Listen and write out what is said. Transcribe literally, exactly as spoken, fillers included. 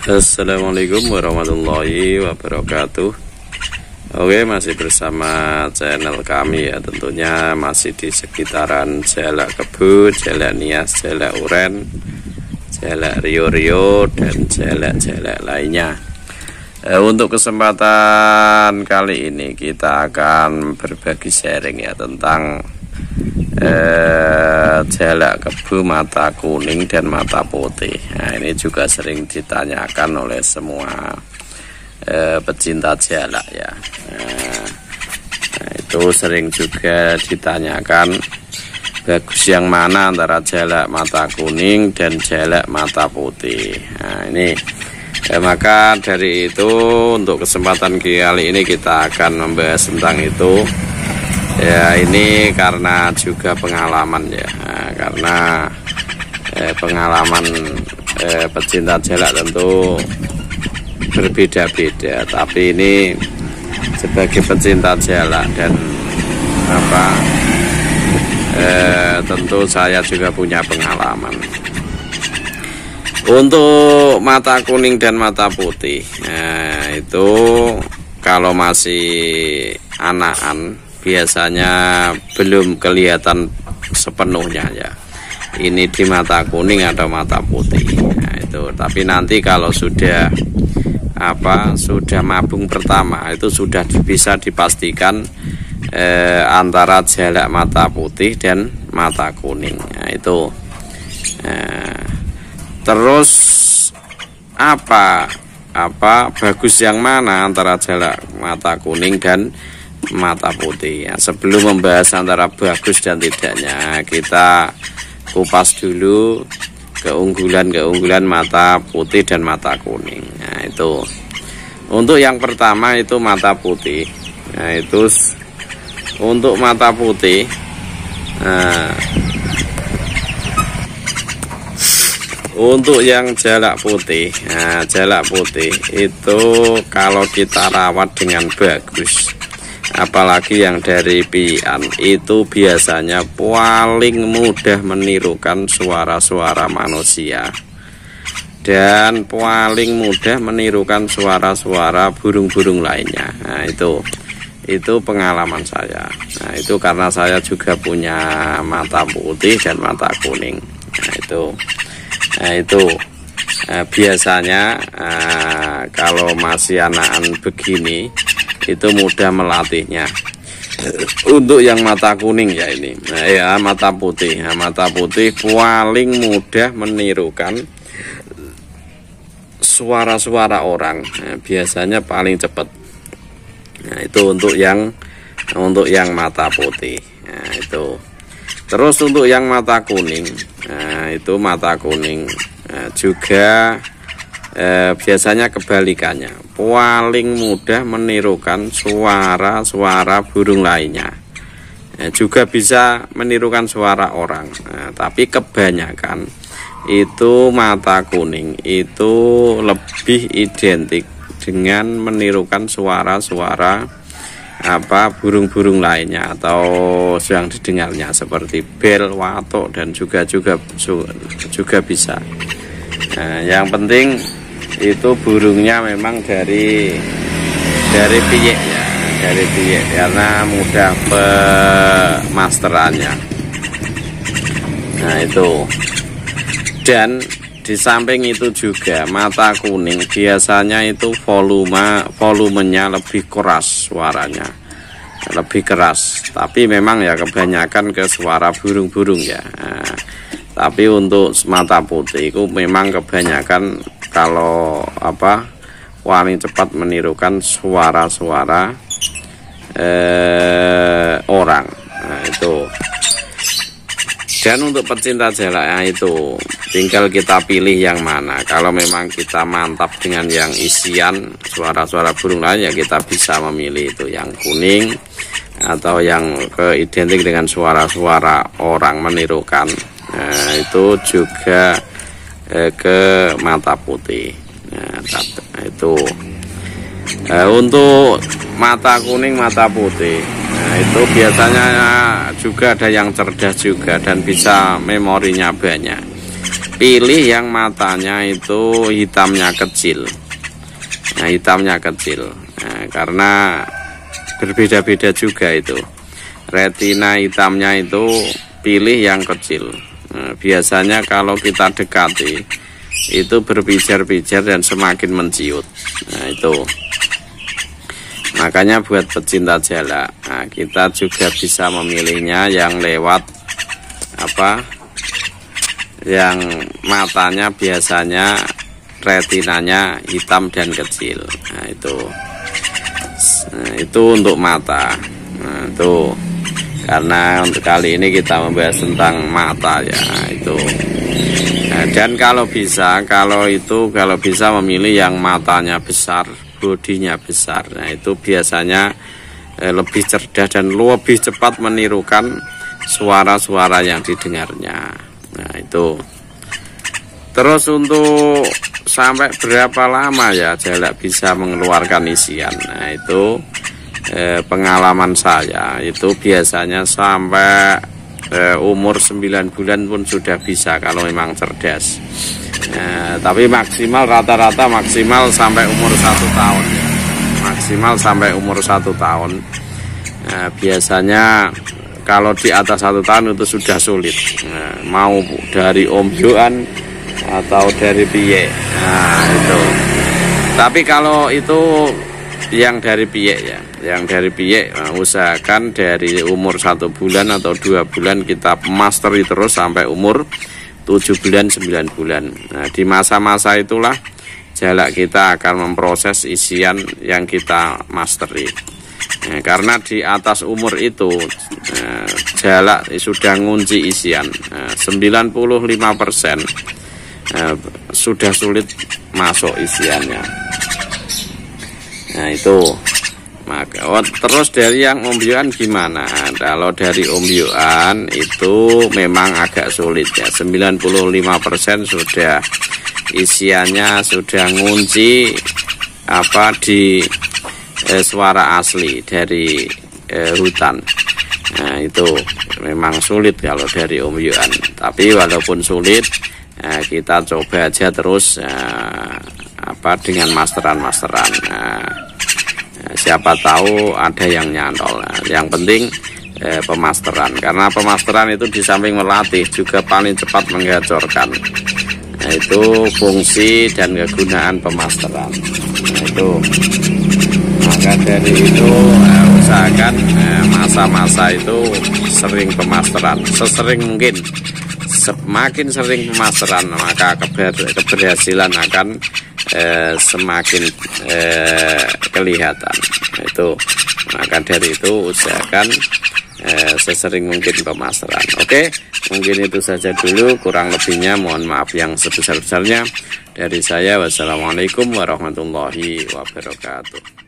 Assalamualaikum warahmatullahi wabarakatuh. Oke, masih bersama channel kami ya, tentunya masih di sekitaran Jalak Kebo, Jalak Nias, Jalak Uren, Jalak Rio Rio, dan jalak-jalak lainnya. eh, Untuk kesempatan kali ini kita akan berbagi sharing ya tentang Eh, jalak kebo mata kuning dan mata putih. Nah, ini juga sering ditanyakan oleh semua eh, pecinta jalak ya. Nah, nah, itu sering juga ditanyakan bagus yang mana antara jalak mata kuning dan jalak mata putih. Nah, ini eh, maka dari itu untuk kesempatan kali ini kita akan membahas tentang itu. Ya, ini karena juga pengalaman ya, nah, karena eh, pengalaman eh, pecinta jalak tentu berbeda-beda, tapi ini sebagai pecinta jalak dan apa eh, tentu saya juga punya pengalaman. Untuk mata kuning dan mata putih, nah, itu kalau masih anakan biasanya belum kelihatan sepenuhnya ya, ini di mata kuning atau mata putih. Nah, itu tapi nanti kalau sudah apa sudah mabung pertama itu sudah bisa dipastikan eh, antara jalak mata putih dan mata kuning. Nah, itu eh, terus apa apa bagus yang mana antara jalak mata kuning dan mata putih ya. Sebelum membahas antara bagus dan tidaknya, kita kupas dulu keunggulan-keunggulan mata putih dan mata kuning. Nah, itu untuk yang pertama itu mata putih. Nah, itu untuk mata putih, nah, untuk yang jalak putih, nah, jalak putih itu kalau kita rawat dengan bagus, apalagi yang dari pian, itu biasanya paling mudah menirukan suara-suara manusia dan paling mudah menirukan suara-suara burung-burung lainnya. Nah, itu itu pengalaman saya. Nah, itu karena saya juga punya mata putih dan mata kuning. Nah, itu nah, itu nah, biasanya nah, kalau masih anakan begini itu mudah melatihnya. Untuk yang mata kuning ya ini, nah, ya mata putih, nah, mata putih paling mudah menirukan suara-suara orang. Nah, biasanya paling cepat. Nah, itu untuk yang untuk yang mata putih. Nah, itu terus untuk yang mata kuning, nah, itu mata kuning nah, juga Eh, biasanya kebalikannya, paling mudah menirukan suara-suara burung lainnya, eh, juga bisa menirukan suara orang, eh, tapi kebanyakan itu mata kuning itu lebih identik dengan menirukan suara-suara apa burung-burung lainnya atau yang didengarnya seperti bel, watok, dan juga juga juga bisa. Nah, yang penting itu burungnya memang dari dari piyek ya, dari piyek karena mudah pemasterannya. Nah, itu dan di samping itu juga mata kuning biasanya itu volume volumenya lebih keras, suaranya lebih keras, tapi memang ya kebanyakan ke suara burung-burung ya. Nah, tapi untuk mata putih itu memang kebanyakan kalau apa paling cepat menirukan suara-suara eh, orang. Nah, itu dan untuk pecinta jalaknya itu tinggal kita pilih yang mana. Kalau memang kita mantap dengan yang isian suara-suara burung lain ya kita bisa memilih itu yang kuning, atau yang ke identik dengan suara-suara orang menirukan, nah, itu juga eh, ke mata putih. Nah, itu eh, untuk mata kuning mata putih, nah, itu biasanya juga ada yang cerdas juga dan bisa memorinya banyak. pilih yang matanya itu hitamnya kecil. Nah, hitamnya kecil. Nah, karena berbeda-beda juga itu. Retina hitamnya itu pilih yang kecil. Nah, biasanya kalau kita dekati itu berpijar-pijar dan semakin menciut. Nah, itu. Makanya buat pecinta jalak, nah, kita juga bisa memilihnya yang lewat apa? Yang matanya biasanya retinanya hitam dan kecil. Nah, itu. Nah, itu untuk mata. Nah, itu. Karena untuk kali ini kita membahas tentang mata ya, nah, itu. Nah, dan kalau bisa, kalau itu kalau bisa memilih yang matanya besar, bodinya besar. Nah, itu biasanya eh, lebih cerdas dan lebih cepat menirukan suara-suara yang didengarnya. Nah, itu. Terus untuk sampai berapa lama ya jalak bisa mengeluarkan isian? Nah, itu eh, pengalaman saya itu biasanya sampai eh, umur sembilan bulan pun sudah bisa kalau memang cerdas. Nah, tapi maksimal rata-rata maksimal sampai umur satu tahun ya. Maksimal sampai umur satu tahun. Nah, biasanya kalau di atas satu tahun itu sudah sulit. Nah, mau dari ombyoan atau dari piye. Nah, itu. Tapi kalau itu yang dari piye ya, yang dari piye, nah, usahakan dari umur satu bulan atau dua bulan kita mastery terus sampai umur tujuh bulan, sembilan bulan. Nah, di masa-masa itulah jalak kita akan memproses isian yang kita mastery. Nah, karena di atas umur itu nah, jalak sudah ngunci isian nah, sembilan puluh lima persen nah, sudah sulit masuk isiannya. Nah, itu. Maka oh, terus dari yang ombyoan gimana? Kalau dari ombyoan itu memang agak sulit ya. sembilan puluh lima persen sudah isiannya sudah ngunci apa di eh, suara asli dari eh, hutan. Nah, itu memang sulit kalau dari ombyoan. Tapi walaupun sulit eh, kita coba aja terus eh, apa dengan masteran-masteran. Nah, siapa tahu ada yang nyantol. Nah, yang penting eh, pemasteran, karena pemasteran itu di samping melatih juga paling cepat menggacorkan. Nah, itu fungsi dan kegunaan pemasteran. Nah, itu maka dari itu eh, usahakan masa-masa eh, itu sering pemasteran, sesering mungkin. Semakin sering pemasteran maka keber keberhasilan akan Eh, semakin eh, kelihatan. Itu maka dari itu usahakan eh, sesering mungkin pemasteran. Oke, mungkin itu saja dulu, kurang lebihnya mohon maaf yang sebesar-besarnya dari saya. Wassalamualaikum warahmatullahi wabarakatuh.